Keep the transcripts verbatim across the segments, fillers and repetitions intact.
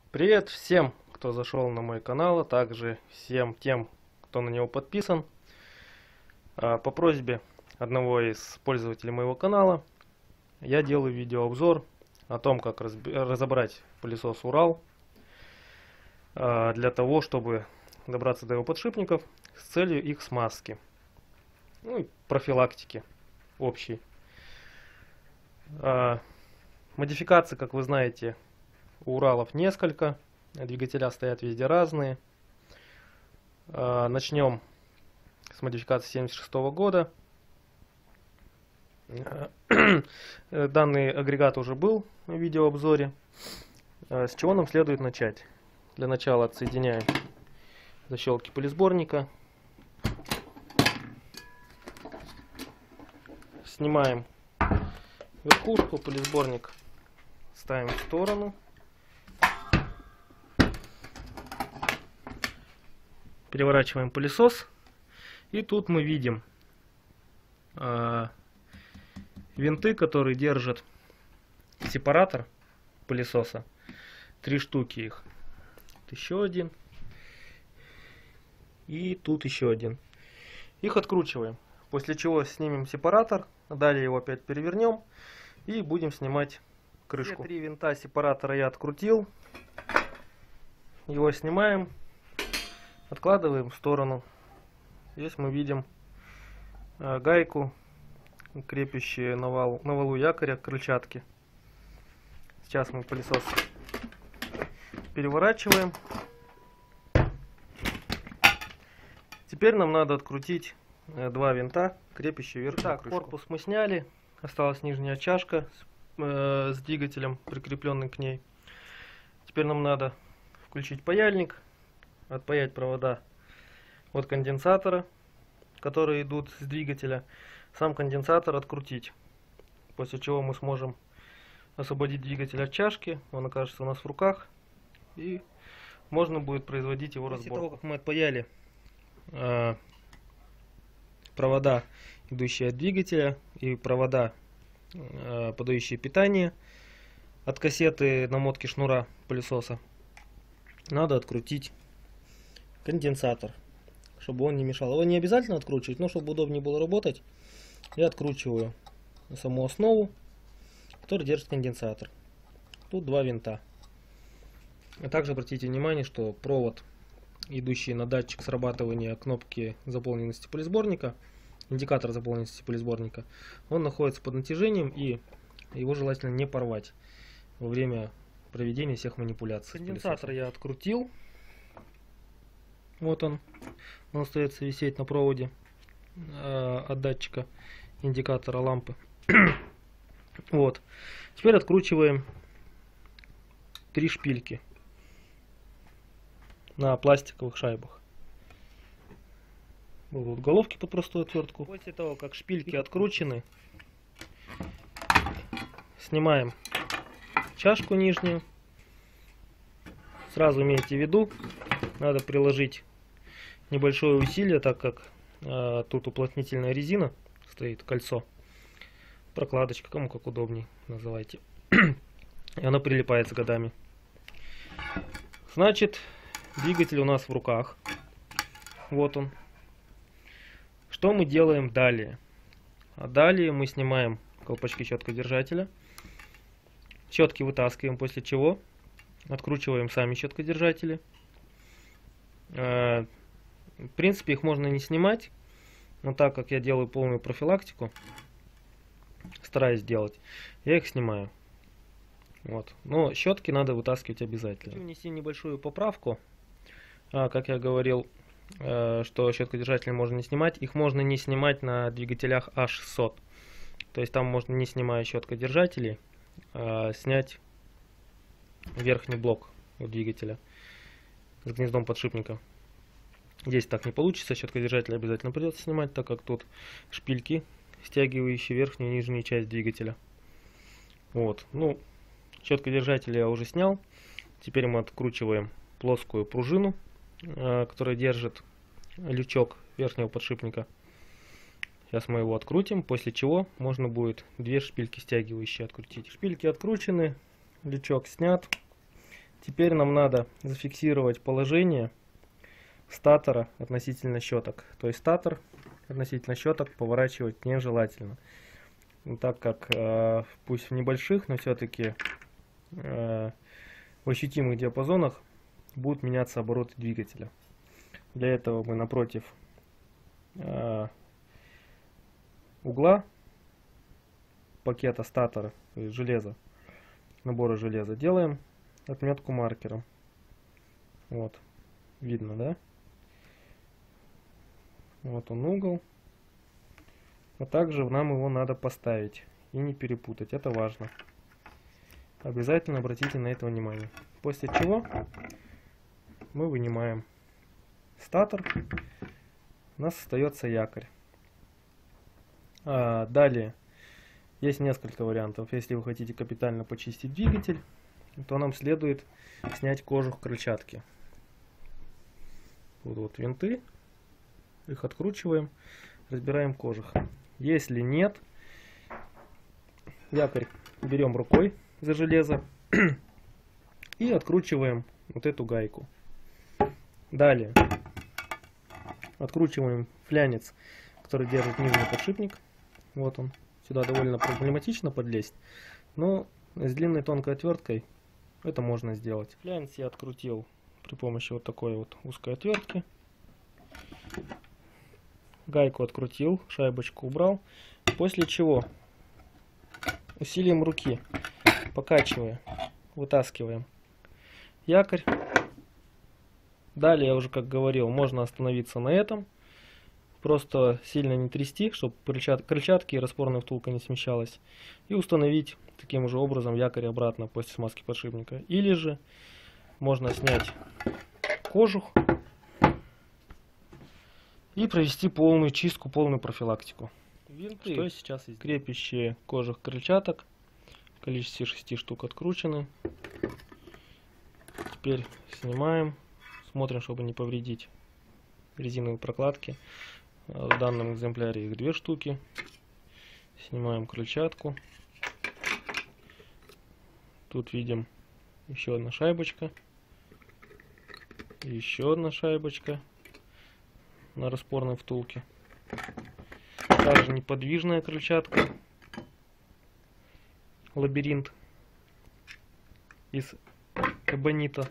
Привет всем, кто зашел на мой канал, а также всем тем, кто на него подписан. А, По просьбе одного из пользователей моего канала я делаю видеообзор о том, как разби- разобрать пылесос Урал а, для того, чтобы добраться до его подшипников с целью их смазки, ну и профилактики общей. А, Модификаций, как вы знаете, у Уралов несколько, двигателя стоят везде разные. А, Начнем с модификации семьдесят шестого года. Данный агрегат уже был в видеообзоре. А, С чего нам следует начать? Для начала отсоединяем защелки пылесборника. Снимаем верхушку, пылесборник ставим в сторону. Переворачиваем пылесос. И тут мы видим э, винты, которые держат сепаратор пылесоса. Три штуки их. Вот еще один. И тут еще один. Их откручиваем. После чего снимем сепаратор. Далее его опять перевернем. И будем снимать крышку. Все три винта сепаратора я открутил. Его снимаем. Откладываем в сторону. Здесь мы видим э, гайку, крепящую на, вал, на валу якоря к крыльчатке. Сейчас мы пылесос переворачиваем. Теперь нам надо открутить э, два винта, крепящие вверх. Так, корпус мы сняли. Осталась нижняя чашка с, э, с двигателем, прикрепленный к ней. Теперь нам надо включить паяльник, отпаять провода от конденсатора, которые идут с двигателя. Сам конденсатор открутить. После чего мы сможем освободить двигатель от чашки. Он окажется у нас в руках. И можно будет производить его разбор. После того, как мы отпаяли э, провода, идущие от двигателя, и провода, э, подающие питание от кассеты намотки шнура пылесоса, надо открутить конденсатор, чтобы он не мешал. Его не обязательно откручивать, но чтобы удобнее было работать, я откручиваю саму основу, которая держит конденсатор. Тут два винта. А также обратите внимание, что провод, идущий на датчик срабатывания кнопки заполненности пылесборника, индикатор заполненности пылесборника, он находится под натяжением, и его желательно не порвать во время проведения всех манипуляций. Конденсатор я открутил. Вот он. Он остается висеть на проводе э, от датчика индикатора лампы. Вот. Теперь откручиваем три шпильки на пластиковых шайбах. Будут головки под простую отвертку. После того, как шпильки откручены, снимаем чашку нижнюю. Сразу имейте в виду, надо приложить небольшое усилие, так как э, тут уплотнительная резина стоит, кольцо, прокладочка, кому как удобнее называйте. И она прилипает с годами. Значит, двигатель у нас в руках. Вот он. Что мы делаем далее? А далее мы снимаем колпачки щеткодержателя. Щетки вытаскиваем, после чего откручиваем сами щеткодержатели. Э, В принципе, их можно не снимать, но так как я делаю полную профилактику, стараюсь делать, я их снимаю. Вот. Но щетки надо вытаскивать обязательно. Хочу внести небольшую поправку. А, как я говорил, э, что щеткодержатели можно не снимать. Их можно не снимать на двигателях А шестьсот. То есть там можно, не снимая щеткодержателей, э, снять верхний блок у двигателя с гнездом подшипника. Здесь так не получится, щеткодержатель обязательно придется снимать, так как тут шпильки, стягивающие верхнюю и нижнюю часть двигателя. Вот, ну, щеткодержатель я уже снял. Теперь мы откручиваем плоскую пружину, э, которая держит лючок верхнего подшипника. Сейчас мы его открутим, после чего можно будет две шпильки стягивающие открутить. Шпильки откручены, лючок снят. Теперь нам надо зафиксировать положение статора относительно щеток. То есть статор относительно щеток поворачивать нежелательно. Ну, так как э, пусть в небольших, но все-таки э, в ощутимых диапазонах будут меняться обороты двигателя. Для этого мы напротив э, угла пакета статора, то есть железа, набора железа, делаем отметку маркером. Вот, видно, да? Вот он угол. А также нам его надо поставить и не перепутать, это важно. Обязательно обратите на это внимание. После чего мы вынимаем статор. У нас остается якорь. А далее есть несколько вариантов. Если вы хотите капитально почистить двигатель, то нам следует снять кожух крыльчатки. Вот, вот винты, их откручиваем, разбираем кожух. Если нет, якорь берем рукой за железо и откручиваем вот эту гайку. Далее откручиваем флянец, который держит нижний подшипник. Вот он. Сюда довольно проблематично подлезть, но с длинной тонкой отверткой это можно сделать. Флянец я открутил при помощи вот такой вот узкой отвертки. Гайку открутил, шайбочку убрал. После чего усилием руки, покачивая, вытаскиваем якорь. Далее, уже как говорил, можно остановиться на этом. Просто сильно не трясти, чтобы крыльчатки и распорная втулка не смещалась. И установить таким же образом якорь обратно после смазки подшипника. Или же можно снять кожух и провести полную чистку, полную профилактику. Винты, что сейчас есть? Крепящие кожух крыльчаток в количестве шести штук откручены. Теперь снимаем, смотрим, чтобы не повредить резиновые прокладки. В данном экземпляре их две штуки. Снимаем крыльчатку. Тут видим еще одна шайбочка. Еще одна шайбочка на распорной втулке. Также неподвижная крыльчатка. Лабиринт из эбонита.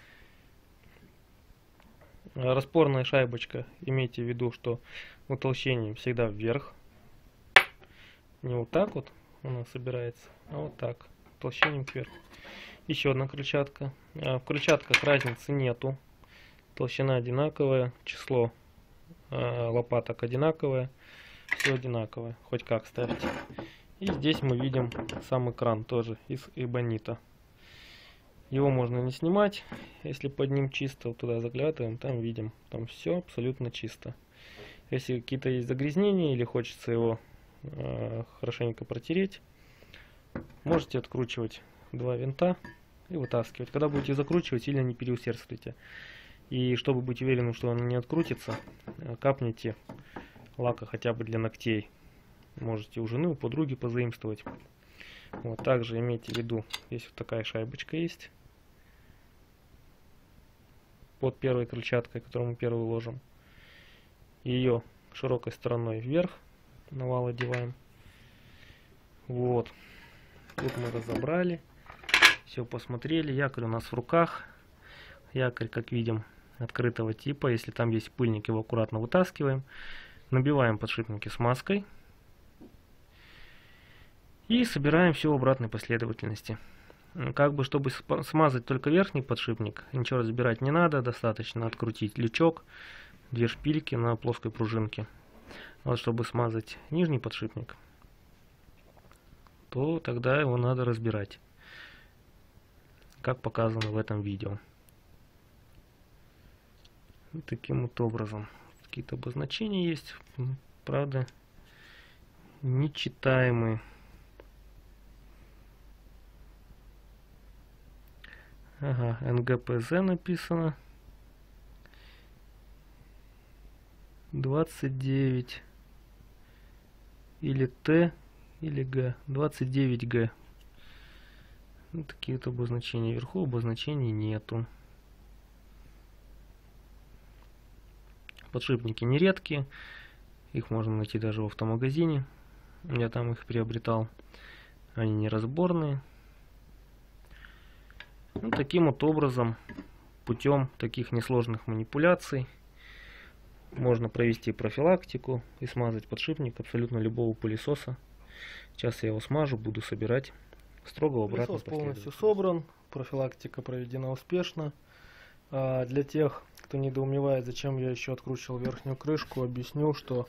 Распорная шайбочка, имейте в виду, что утолщением всегда вверх. Не вот так вот она собирается, а вот так, утолщением кверху. Еще одна крыльчатка. В крыльчатках разницы нету. Толщина одинаковая, число лопаток одинаковое, все одинаковое, хоть как ставьте. И здесь мы видим сам экран тоже из эбонита. Его можно не снимать, если под ним чисто, вот туда заглядываем, там видим, там все абсолютно чисто. Если какие-то есть загрязнения или хочется его э, хорошенько протереть, можете откручивать два винта и вытаскивать. Когда будете закручивать, сильно не переусердствуйте. И чтобы быть уверенным, что он не открутится, капните лака хотя бы для ногтей. Можете у жены, у подруги позаимствовать. Вот, также имейте в виду, здесь вот такая шайбочка есть под первой крыльчаткой, которую мы первую ложим. Ее широкой стороной вверх на вал одеваем. Вот, тут мы разобрали, все посмотрели. Якорь у нас в руках. Якорь, как видим, открытого типа. Если там есть пыльник, его аккуратно вытаскиваем. Набиваем подшипники смазкой. И собираем все в обратной последовательности. Как бы, чтобы смазать только верхний подшипник, ничего разбирать не надо, достаточно открутить лючок, две шпильки на плоской пружинке. Вот чтобы смазать нижний подшипник, то тогда его надо разбирать, как показано в этом видео. Таким вот образом. Какие-то обозначения есть, правда, нечитаемые. Ага, эн гэ пэ зэ написано. двадцать девять. Или Т, или Г. двадцать девять гэ. Ну, такие вот обозначения. Вверху обозначений нету. Подшипники нередкие. Их можно найти даже в автомагазине. Я там их приобретал. Они неразборные. Ну, таким вот образом, путем таких несложных манипуляций, можно провести профилактику и смазать подшипник абсолютно любого пылесоса. Сейчас я его смажу, буду собирать строго в обратную Пылесос полностью собран, профилактика проведена успешно. А для тех, кто недоумевает, зачем я еще откручивал верхнюю крышку, объясню, что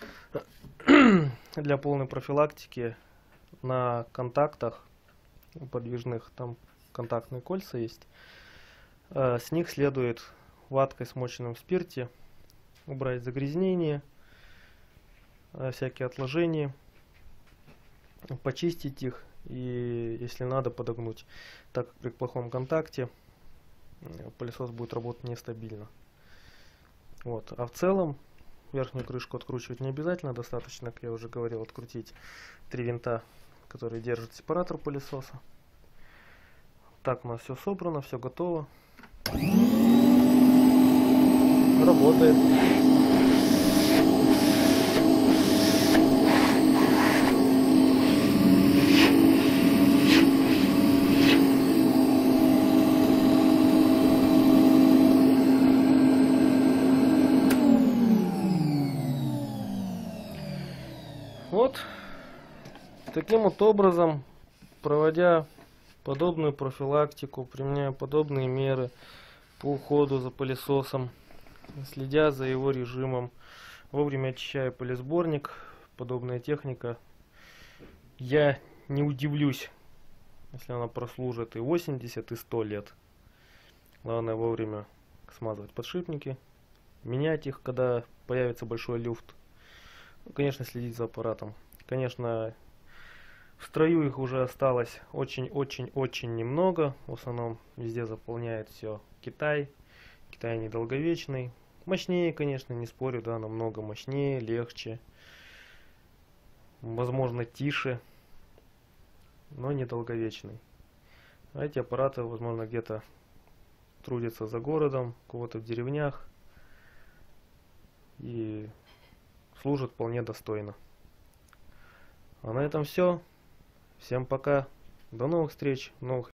для полной профилактики на контактах подвижных, там контактные кольца есть, с них следует ваткой, смоченным в спирте, убрать загрязнение, всякие отложения, почистить их и, если надо, подогнуть, так как при плохом контакте пылесос будет работать нестабильно. Вот. А в целом верхнюю крышку откручивать не обязательно, достаточно, как я уже говорил, открутить три винта, которые держат сепаратор пылесоса. Так у нас все собрано, все готово. Работает. Вот таким вот образом, проводя подобную профилактику, применяя подобные меры по уходу за пылесосом, следя за его режимом, вовремя очищая пылесборник, подобная техника, я не удивлюсь, если она прослужит и восемьдесят, и сто лет. Главное вовремя смазывать подшипники, менять их, когда появится большой люфт. Ну, конечно, следить за аппаратом. Конечно, в строю их уже осталось очень-очень-очень немного. В основном везде заполняет все Китай. Китай недолговечный. Мощнее, конечно, не спорю, да, намного мощнее, легче. Возможно, тише, но недолговечный. А эти аппараты, возможно, где-то трудятся за городом, у кого-то в деревнях. И служат вполне достойно. А на этом все. Всем пока. До новых встреч, новых